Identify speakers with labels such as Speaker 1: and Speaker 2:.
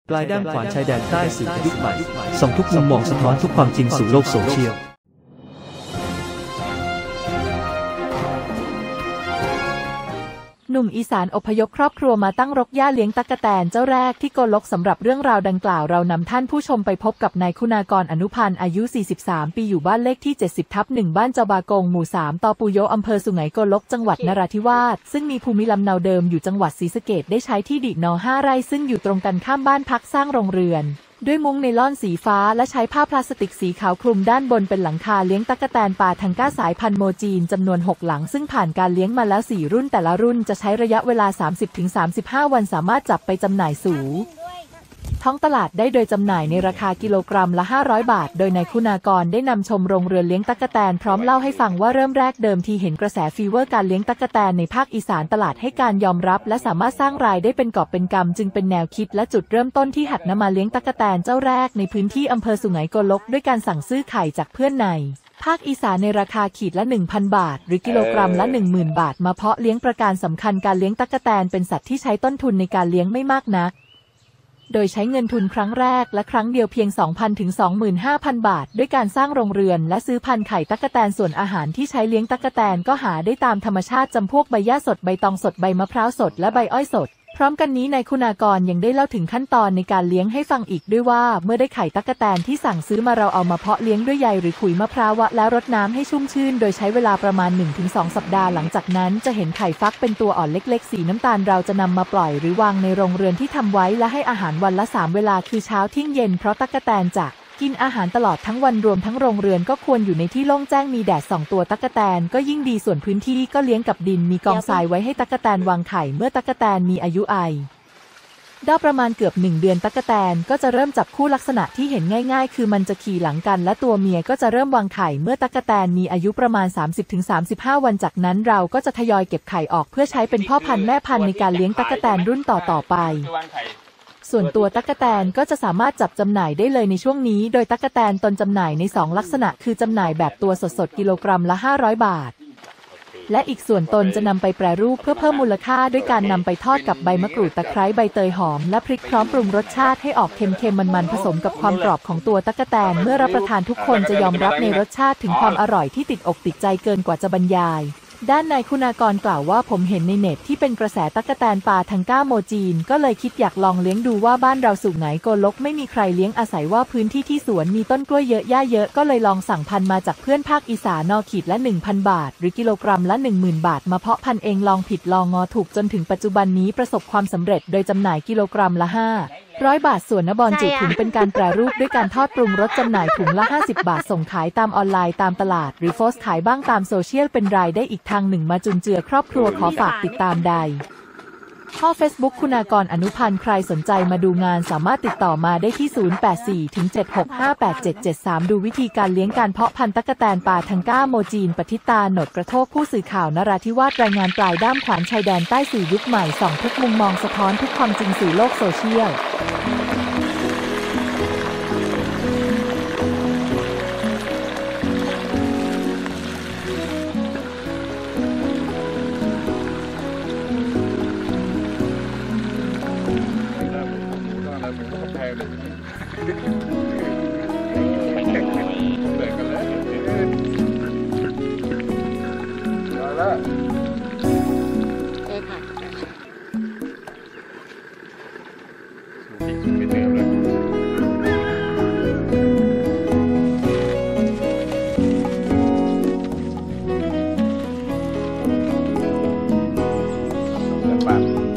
Speaker 1: ปลายด้ามขวานชายแดนใต้สื่อยุคใหม่ส่องทุกมุมมองสะท้อนทุกความจริงสู่โลกโซเชียล
Speaker 2: หนุ่มอีสานอพยพครอบครัวมาตั้งรกหญ้าเลี้ยงตั๊กแตนเจ้าแรกที่โกลกสำหรับเรื่องราวดังกล่าวเรานำท่านผู้ชมไปพบกับนายคุณากรอนุพันธ์อายุ 43 ปีอยู่บ้านเลขที่ 70/1 บ้านเจ้าบากงหมู่ 3 ตอปูโยอำเภอสุไหงโกลกจังหวัดนราธิวาสซึ่งมีภูมิลำเนาเดิมอยู่จังหวัดศรีสะเกษได้ใช้ที่ดิน5 ไร่ซึ่งอยู่ตรงกันข้ามบ้านพักสร้างโรงเรือนด้วยมุ้งไนล่อนสีฟ้าและใช้ผ้าพลาสติกสีขาวคลุมด้านบนเป็นหลังคาเลี้ยงตั๊กแตนป่าทังก้าสายพันธุ์โมจีนจำนวน6หลังซึ่งผ่านการเลี้ยงมาแล้ว4รุ่นแต่ละรุ่นจะใช้ระยะเวลา 30-35 วันสามารถจับไปจำหน่ายสู่ท้องตลาดได้โดยจำหน่ายในราคากิโลกรัมละ500 บาทโดยนายคุณากรได้นำชมโรงเรือนเลี้ยงตั๊กแตนพร้อมเล่าให้ฟังว่าเริ่มแรกเดิมทีเห็นกระแสฟีเวอร์การเลี้ยงตั๊กแตนในภาคอีสานตลาดให้การยอมรับและสามารถสร้างรายได้เป็นกอบเป็นกำจึงเป็นแนวคิดและจุดเริ่มต้นที่หัดนำมาเลี้ยงตั๊กแตนเจ้าแรกในพื้นที่อำเภอสุไหงโกลกด้วยการสั่งซื้อไข่จากเพื่อนในภาคอีสานในราคาขีดละ 1,000 บาทหรือกิโลกรัมละ 10,000 บาทมาเพาะเลี้ยงประการสำคัญการเลี้ยงตั๊กแตนเป็นสัตว์ที่ใช้ต้นทุนในการเลี้ยงไม่มากนักโดยใช้เงินทุนครั้งแรกและครั้งเดียวเพียง 2,000 ถึง 25,000 บาทด้วยการสร้างโรงเรือนและซื้อพันธุ์ไข่ตั๊กแตนส่วนอาหารที่ใช้เลี้ยงตั๊กแตนก็หาได้ตามธรรมชาติจำพวกใบหญ้าสดใบตองสดใบมะพร้าวสดและใบอ้อยสดพร้อมกันนี้นายคุณากรยังได้เล่าถึงขั้นตอนในการเลี้ยงให้ฟังอีกด้วยว่าเมื่อได้ไข่ตั๊กแตนที่สั่งซื้อมาเราเอามาเพาะเลี้ยงด้วยใยหรือขุยมะพร้าวแล้วรดน้ำให้ชุ่มชื่นโดยใช้เวลาประมาณ 1-2 สัปดาห์หลังจากนั้นจะเห็นไข่ฟักเป็นตัวอ่อนเล็กๆสีน้ำตาลเราจะนำมาปล่อยหรือวางในโรงเรือนที่ทำไว้และให้อาหารวันละ3เวลาคือเช้าเที่ยงเย็นเพราะตั๊กแตนจะกินอาหารตลอดทั้งวันรวมทั้งโรงเรือนก็ควรอยู่ในที่โล่งแจ้งมีแดดส่องตัวตั๊กแตนก็ยิ่งดีส่วนพื้นที่ก็เลี้ยงกับดินมีกองทรายไว้ให้ตั๊กแตนวางไข่เมื่อตั๊กแตนมีอายุได้ประมาณเกือบ1 เดือนตั๊กแตนก็จะเริ่มจับคู่ลักษณะที่เห็นง่ายๆคือมันจะขี่หลังกันและตัวเมียก็จะเริ่มวางไข่เมื่อตั๊กแตนมีอายุประมาณ 30-35 วันจากนั้นเราก็จะทยอยเก็บไข่ออกเพื่อใช้เป็นพ่อพันธุ์แม่พันธุ์ในการเลี้ยงตั๊กแตนรุ่นต่อไปส่วนตัวตั๊กแตนก็จะสามารถจับจำหน่ายได้เลยในช่วงนี้โดยตั๊กแตนตนจำหน่ายใน2ลักษณะคือจำหน่ายแบบตัวสดๆกิโลกรัมละ500 บาทและอีกส่วนตนจะนำไปแปรรูปเพื่อเพิ่มมูลค่าด้วยการนำไปทอดกับใบมะกรูดตะไคร้ใบเตยหอมและพริกพร้อมปรุงรสชาติให้ออกเค็มๆมันๆผสมกับความกรอบของตัวตั๊กแตนเมื่อรับประทานทุกคนจะยอมรับในรสชาติถึงความอร่อยที่ติดอกติดใจเกินกว่าจะบรรยายด้านนายคุณากรกล่าวว่าผมเห็นในเน็ตที่เป็นกระแสตั๊กแตนป่าทังก้าโมจีนก็เลยคิดอยากลองเลี้ยงดูว่าบ้านเราสุไหงโกลกไม่มีใครเลี้ยงอาศัยว่าพื้นที่ที่สวนมีต้นกล้วยเยอะหญ้าเยอะก็เลยลองสั่งพันธุ์มาจากเพื่อนภาคอีสานขีดละ 1,000 บาทหรือกิโลกรัมละ 10,000 บาทมาเพาะพันธุ์เองลองผิดลองงอถูกจนถึงปัจจุบันนี้ประสบความสำเร็จโดยจำหน่ายกิโลกรัมละ500 บาทส่วนนบอนจุถุงเป็นการแปรรูปด้วยการทอดปรุงรสจำหน่ายถุงละ50 บาทส่งขายตามออนไลน์ตามตลาดหรือโพสต์ขายบ้างตามโซเชียลเป็นรายได้อีกทางหนึ่งมาจุนเจือครอบครัวขอฝากติดตามได้ข้อ Facebook คุณากรอนุพันธ์ใครสนใจมาดูงานสามารถติดต่อมาได้ที่ 0847658773 ดูวิธีการเลี้ยงการเพาะพันธุ์ตั๊กแตนป่าทังก้าโมจีนปฏิตาโหนดกระโทกผู้สื่อข่าวนราธิวาสรายงานปลายด้ามขวานชายแดนใต้สื่อยุคใหม่ส่องทุกมุมมองสะท้อนทุกความจริงสู่โลกโซเชียล
Speaker 3: Bye.